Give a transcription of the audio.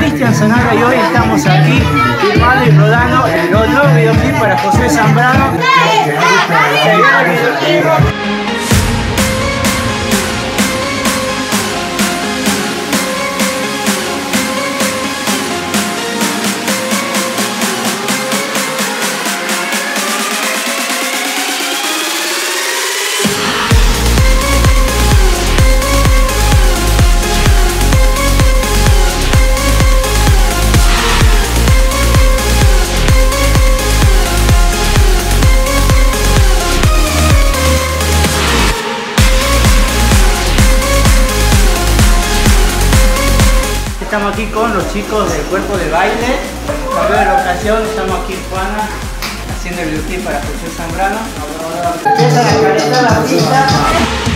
Cristian Zanara y hoy estamos aquí filmando y rodando el otro videoclip para José Zambrano. Estamos aquí con los chicos del cuerpo de baile. Cambio de locación, estamos aquí en Juana haciendo el videoclip para José Zambrano. Empieza la careta, la pista.